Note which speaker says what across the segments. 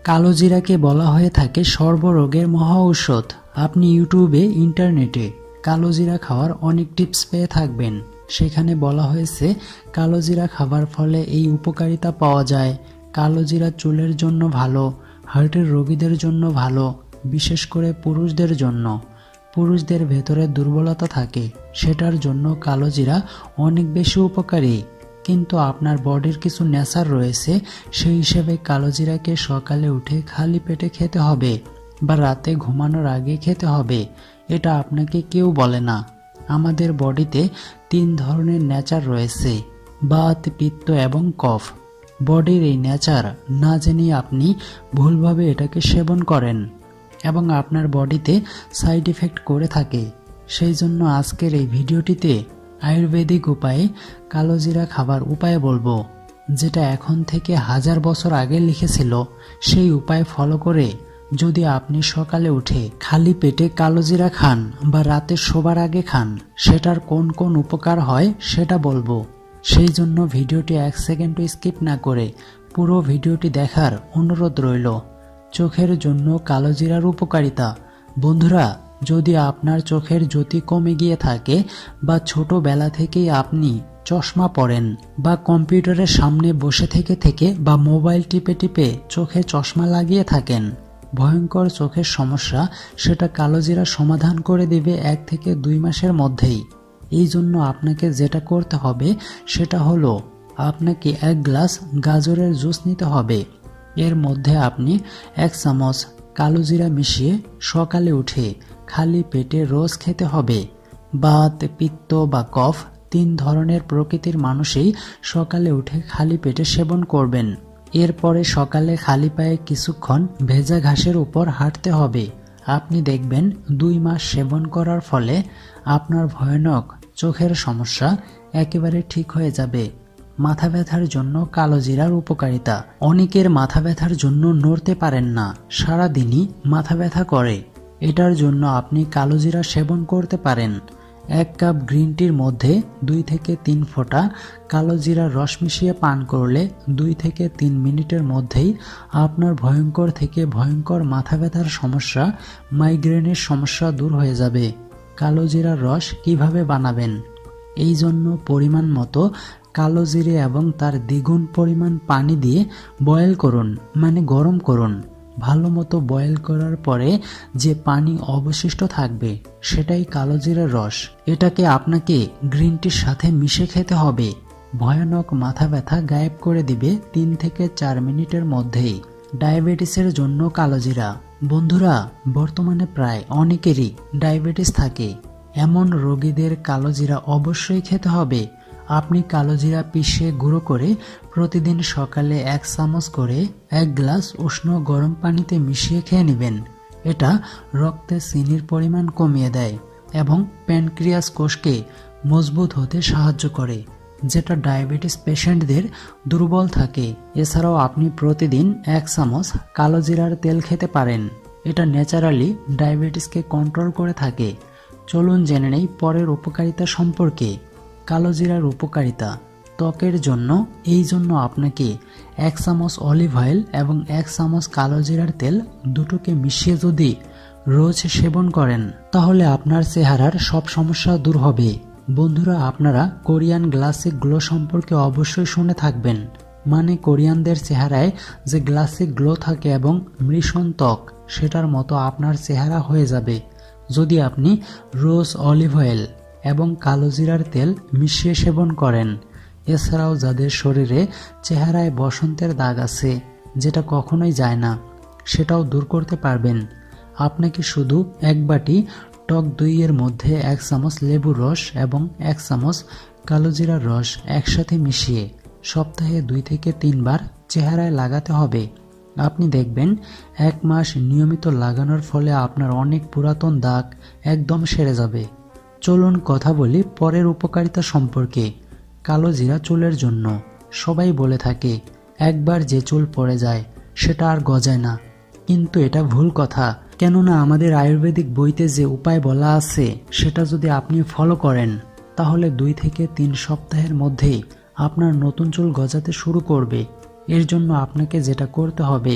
Speaker 1: কালো জিরাকে বলা হয়ে থাকে সর্বরোগের মহা ঔষধ। আপনি ইউটিউবে, ইন্টারনেটে কালো জিরা খাওয়ার অনেক টিপস পেয়ে থাকবেন। সেখানে বলা হয়েছে কালো জিরা খাবার ফলে এই উপকারিতা পাওয়া যায়। কালো জিরা চুলের জন্য ভালো, হার্টের রোগীদের জন্য ভালো, বিশেষ করে পুরুষদের জন্য। পুরুষদের ভেতরে দুর্বলতা থাকে, সেটার জন্য কালো জিরা অনেক বেশি উপকারী। কিন্তু আপনার বডির কিছু নেশার রয়েছে, সেই হিসেবে কালো জিরাকে সকালে উঠে খালি পেটে খেতে হবে বা রাতে ঘুমানোর আগে খেতে হবে। এটা আপনাকে কেউ বলে না। আমাদের বডিতে 3 ধরনের নেচার রয়েছে, বাত, পিত্ত এবং কফ। বডির এই নেচার না জেনে আপনি ভুলভাবে এটাকে সেবন করেন এবং আপনার বডিতে সাইড ইফেক্ট করে থাকে। সেই জন্য আজকের এই ভিডিওটিতে আয়ুর্বেদিক উপায়ে কালো জিরা খাবার উপায় বলবো, যেটা এখন থেকে 1000 বছর আগে লিখেছিল। সেই উপায় ফলো করে যদি আপনি সকালে উঠে খালি পেটে কালো জিরা খান বা রাতে শোবার আগে খান, সেটার কোন কোন উপকার হয় সেটা বলবো। সেই জন্য ভিডিওটি 1 সেকেন্ডও স্কিপ না করে পুরো ভিডিওটি দেখার অনুরোধ রইল। চোখের জন্য কালো জিরার উপকারিতা। বন্ধুরা, যদি আপনার চোখের জ্যোতি কমে গিয়ে থাকে বা ছোটবেলা থেকেই আপনি চশমা পরেন বা কম্পিউটারের সামনে বসে থেকে বা মোবাইল টিপে টিপে চোখে চশমা লাগিয়ে থাকেন, ভয়ঙ্কর চোখের সমস্যা, সেটা কালো জিরা সমাধান করে দিবে 1 থেকে 2 মাসের মধ্যেই। এই জন্য আপনাকে যেটা করতে হবে সেটা হলো আপনাকে 1 গ্লাস গাজরের জুস নিতে হবে। এর মধ্যে আপনি 1 চামচ কালো জিরা মিশিয়ে সকালে উঠে খালি পেটে রোজ খেতে হবে। বাত, পিত্ত বা কফ 3 ধরনের প্রকৃতির মানুষই সকালে উঠে খালি পেটে সেবন করবেন। এরপরে সকালে খালি পায়ে কিছুক্ষণ ভেজা ঘাসের উপর হাঁটতে হবে। আপনি দেখবেন 2 মাস সেবন করার ফলে আপনার ভয়ানক চোখের সমস্যা একেবারে ঠিক হয়ে যাবে। মাথা ব্যথার জন্য কালো জিরার উপকারিতা। অনেকের মাথা ব্যথার জন্য নড়তে পারেন না, সারাদিনই মাথা ব্যথা করে। এটার জন্য আপনি কালো জিরা সেবন করতে পারেন। 1 কাপ গ্রিন টির মধ্যে 2 থেকে 3 ফোঁটা কালো জিরার রস মিশিয়ে পান করলে 2 থেকে 3 মিনিটের মধ্যেই আপনার ভয়ঙ্কর থেকে ভয়ঙ্কর মাথা ব্যথার সমস্যা, মাইগ্রেনের সমস্যা দূর হয়ে যাবে। কালো জিরার রস কিভাবে বানাবেন? এই জন্য পরিমাণ মতো কালো জিরে এবং তার দ্বিগুণ পরিমাণ পানি দিয়ে বয়েল করুন, মানে গরম করুন। ভালো মতো বয়েল করার পরে যে পানি অবশিষ্ট থাকবে সেটাই কালো জিরার রস। এটাকে আপনাকে গ্রিন টির সাথে মিশে খেতে হবে। ভয়ানক মাথা ব্যথা গায়েব করে দিবে 3 থেকে 4 মিনিটের মধ্যেই। ডায়াবেটিসের জন্য কালো জিরা। বন্ধুরা, বর্তমানে প্রায় অনেকেরই ডায়াবেটিস থাকে। এমন রোগীদের কালো জিরা অবশ্যই খেতে হবে। আপনি কালো জিরা পিষে গুঁড়ো করে প্রতিদিন সকালে 1 চামচ করে 1 গ্লাস উষ্ণ গরম পানিতে মিশিয়ে খেয়ে নেবেন। এটা রক্তে চিনির পরিমাণ কমিয়ে দেয় এবং প্যানক্রিয়াস কোষকে মজবুত হতে সাহায্য করে, যেটা ডায়াবেটিস পেশেন্টদের দুর্বল থাকে। এছাড়াও আপনি প্রতিদিন 1 চামচ কালো জিরার তেল খেতে পারেন। এটা ন্যাচারালি ডায়াবেটিসকে কন্ট্রোল করে থাকে। চলুন জেনে নেই পরের উপকারিতা সম্পর্কে। কালো জিরার উপকারিতা ত্বকের জন্য। এই জন্য আপনাকে 1 চামচ অলিভ অয়েল এবং 1 চামচ কালো জিরার তেল দুটোকে মিশিয়ে যদি রোজ সেবন করেন, তাহলে আপনার চেহারার সব সমস্যা দূর হবে। বন্ধুরা, আপনারা কোরিয়ান গ্লাসি গ্লো সম্পর্কে অবশ্যই শুনে থাকবেন। মানে কোরিয়ানদের চেহারায় যে গ্লাসি গ্লো থাকে এবং মৃষণ ত্বক, সেটার মতো আপনার চেহারা হয়ে যাবে যদি আপনি রোজ অলিভ অয়েল এবং কালো জিরার তেল মিশিয়ে সেবন করেন। এছাড়াও যাদের শরীরে চেহারায় বসন্তের দাগ আছে, যেটা কখনোই যায় না, সেটাও দূর করতে পারবেন। আপনাকে শুধু 1 বাটি টক দইয়ের মধ্যে 1 চামচ লেবুর রস এবং 1 চামচ কালো জিরার রস একসাথে মিশিয়ে সপ্তাহে 2 থেকে 3 বার চেহারায় লাগাতে হবে। আপনি দেখবেন 1 মাস নিয়মিত লাগানোর ফলে আপনার অনেক পুরাতন দাগ একদম সেরে যাবে। চলুন কথা বলি পরের উপকারিতা সম্পর্কে। কালো জিরা চুলের জন্য। সবাই বলে থাকে একবার যে চুল পড়ে যায় সেটা আর গজায় না, কিন্তু এটা ভুল কথা। কেননা আমাদের আয়ুর্বেদিক বইতে যে উপায় বলা আছে সেটা যদি আপনি ফলো করেন, তাহলে 2 থেকে 3 সপ্তাহের মধ্যেই আপনার নতুন চুল গজাতে শুরু করবে। এর জন্য আপনাকে যেটা করতে হবে,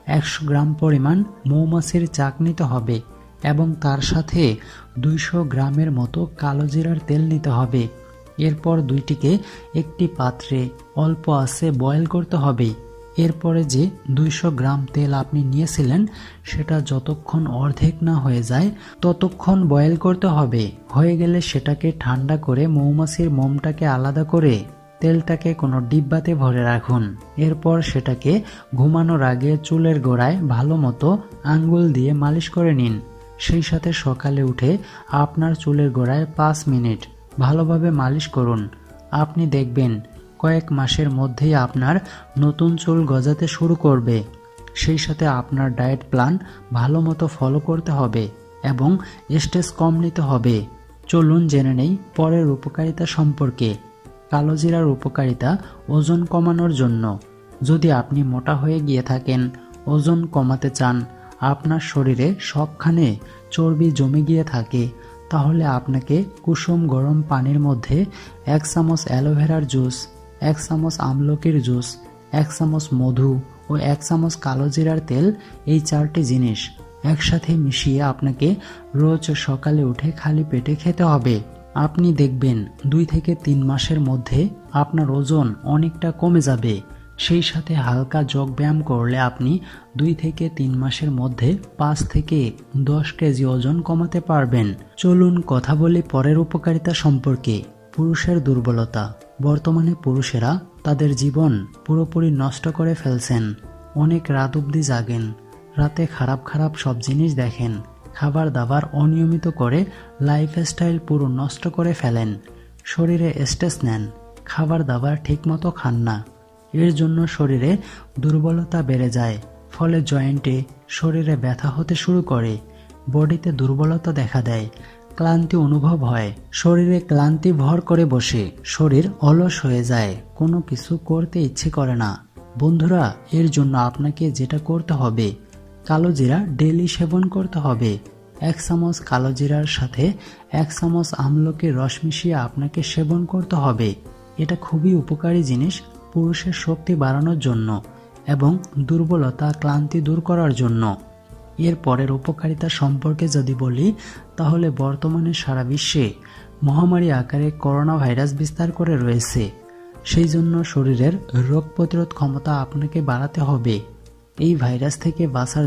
Speaker 1: 100 গ্রাম পরিমাণ মৌমাছির চাক নিতে হবে এবং তার সাথে 200 গ্রামের মতো কালো জিরার তেল নিতে হবে। এরপর দুইটিকে একটি পাত্রে অল্প আঁচে বয়েল করতে হবে। এরপরে যে 200 গ্রাম তেল আপনি নিয়েছিলেন সেটা যতক্ষণ অর্ধেক না হয়ে যায় ততক্ষণ বয়েল করতে হবে। হয়ে গেলে সেটাকে ঠান্ডা করে মৌমাছির মোমটাকে আলাদা করে তেলটাকে কোনো ডিব্বাতে ভরে রাখুন। এরপর সেটাকে ঘুমানোর আগে চুলের গোড়ায় ভালো মতো আঙ্গুল দিয়ে মালিশ করে নিন। সেই সাথে সকালে উঠে আপনার চুলের গোড়ায় 5 মিনিট ভালোভাবে মালিশ করুন। আপনি দেখবেন কয়েক মাসের মধ্যেই আপনার নতুন চুল গজাতে শুরু করবে। সেই সাথে আপনার ডায়েট প্ল্যান ভালো মতো ফলো করতে হবে এবং স্ট্রেস কম নিতে হবে। চলুন জেনে নেই পরের উপকারিতা সম্পর্কে। কালো জিরার উপকারিতা ওজন কমানোর জন্য। যদি আপনি মোটা হয়ে গিয়ে থাকেন, ওজন কমাতে চান, আপনার শরীরে সবখানে চর্বি জমে গিয়ে থাকে, তাহলে আপনাকে কুসুম গরম পানির মধ্যে 1 চামচ অ্যালোভেরার জুস, 1 চামচ আমলকির জুস, 1 চামচ মধু ও 1 চামচ কালো জিরার তেল, এই 4টি জিনিস একসাথে মিশিয়ে আপনাকে রোজ সকালে উঠে খালি পেটে খেতে হবে। আপনি দেখবেন 2 থেকে 3 মাসের মধ্যে আপনার ওজন অনেকটা কমে যাবে। সেই সাথে হালকা যোগ ব্যায়াম করলে আপনি 2 থেকে 3 মাসের মধ্যে 5 থেকে 10 কেজি ওজন কমাতে পারবেন। চলুন কথা বলি পরের উপকারিতা সম্পর্কে। পুরুষের দুর্বলতা। বর্তমানে পুরুষেরা তাদের জীবন পুরোপুরি নষ্ট করে ফেলছেন। অনেক রাত অবধি জাগেন, রাতে খারাপ খারাপ সব জিনিস দেখেন, খাবার দাবার অনিয়মিত করে লাইফস্টাইল পুরো নষ্ট করে ফেলেন, শরীরে স্ট্রেস নেন, খাবার দাবার ঠিকমতো খান না। এর জন্য শরীরে দুর্বলতা বেড়ে যায়, ফলে জয়েন্টে শরীরে ব্যথা হতে শুরু করে, বডিতে দুর্বলতা দেখা দেয়, ক্লান্তি অনুভব হয়, শরীরে ক্লান্তি ভর করে বসে, শরীর অলস হয়ে যায়, কোনো কিছু করতে ইচ্ছে করে না। বন্ধুরা, এর জন্য আপনাকে যেটা করতে হবে, কালো জিরা ডেইলি সেবন করতে হবে। 1 চামচ কালো জিরার সাথে 1 চামচ আমলকির রস মিশিয়ে আপনাকে সেবন করতে হবে। এটা খুবই উপকারী জিনিস পুরুষের শক্তি বাড়ানোর জন্য এবং দুর্বলতা ক্লান্তি দূর করার জন্য। এর পরের উপকারিতা সম্পর্কে যদি বলি, তাহলে বর্তমানে সারা বিশ্বে মহামারী আকারে করোনা ভাইরাস বিস্তার করে রয়েছে। সেই জন্য শরীরের রোগ প্রতিরোধ ক্ষমতা আপনাকে বাড়াতে হবে। এই ভাইরাস থেকে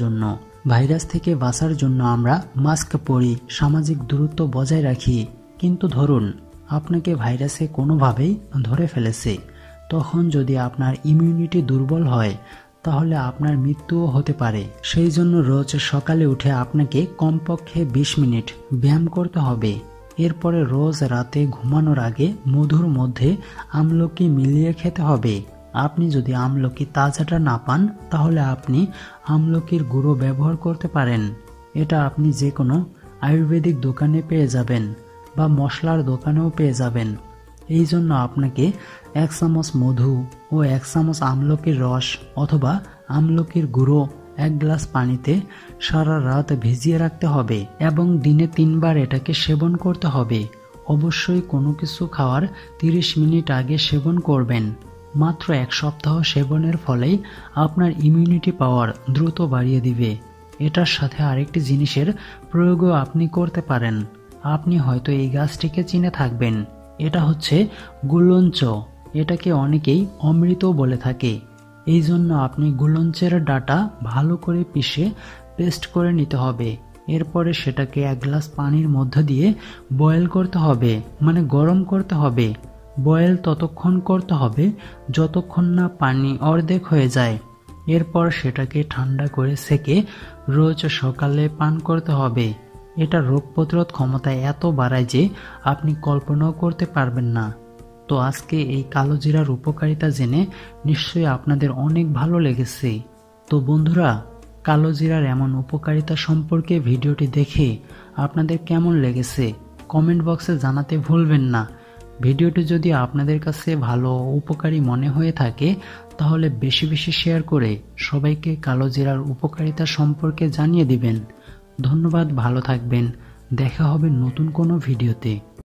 Speaker 1: বাঁচার জন্য আমরা মাস্ক পরি, সামাজিক দূরত্ব বজায় রাখি। কিন্তু ধরুন আপনাকে ভাইরাসে কোনোভাবেই ধরে ফেলেছে, তখন যদি আপনার ইমিউনিটি দুর্বল হয় তাহলে আপনার মৃত্যুও হতে পারে। সেই জন্য রোজ সকালে উঠে আপনাকে কমপক্ষে 20 মিনিট ব্যায়াম করতে হবে। এরপরে রোজ রাতে ঘুমানোর আগে মধুর মধ্যে আমলকি মিলিয়ে খেতে হবে। আপনি যদি আমলকি তাজাটা না পান তাহলে আপনি আমলকির গুঁড়ো ব্যবহার করতে পারেন। এটা আপনি যে কোনো আয়ুর্বেদিক দোকানে পেয়ে যাবেন বা মশলার দোকানেও পেয়ে যাবেন। এই জন্য আপনাকে 1 চামচ মধু ও 1 চামচ আমলকির রস অথবা আমলকির গুঁড়ো 1 গ্লাস পানিতে সারা রাত ভিজিয়ে রাখতে হবে এবং দিনে 3 বার এটাকে সেবন করতে হবে। অবশ্যই কোনো কিছু খাওয়ার 30 মিনিট আগে সেবন করবেন। মাত্র 1 সপ্তাহ সেবনের ফলেই আপনার ইমিউনিটি পাওয়ার দ্রুত বাড়িয়ে দিবে। এটার সাথে আরেকটি জিনিসের প্রয়োগও আপনি করতে পারেন। আপনি হয়তো এই গাছটিকে চিনে থাকবেন। এটা হচ্ছে গুলঞ্চ। এটাকে অনেকেই অমৃতও বলে থাকে। এই জন্য আপনি গুলঞ্চের ডাটা ভালো করে পিষে পেস্ট করে নিতে হবে। এরপরে সেটাকে 1 গ্লাস পানির মধ্যে দিয়ে বয়েল করতে হবে, মানে গরম করতে হবে। বয়েল ততক্ষণ করতে হবে যতক্ষণ না পানি অর্ধেক হয়ে যায়। এরপর সেটাকে ঠান্ডা করে সেকে রোজ সকালে পান করতে হবে। এটা রোগ প্রতিরোধ ক্ষমতা এত বাড়ায় যে আপনি কল্পনাও করতে পারবেন না। তো আজকে এই কালো জিরার উপকারিতা জেনে নিশ্চয়ই আপনাদের অনেক ভালো লেগেছে। তো বন্ধুরা, কালো জিরার এমন উপকারিতা সম্পর্কে ভিডিওটি দেখে আপনাদের কেমন লেগেছে কমেন্ট বক্সে জানাতে ভুলবেন না। ভিডিওটি যদি আপনাদের কাছে ভালো উপকারী মনে হয়ে থাকে তাহলে বেশি বেশি শেয়ার করে সবাইকে কালো জিরার উপকারিতা সম্পর্কে জানিয়ে দিবেন। ধন্যবাদ, ভালো থাকবেন। দেখা হবে নতুন কোনো ভিডিওতে।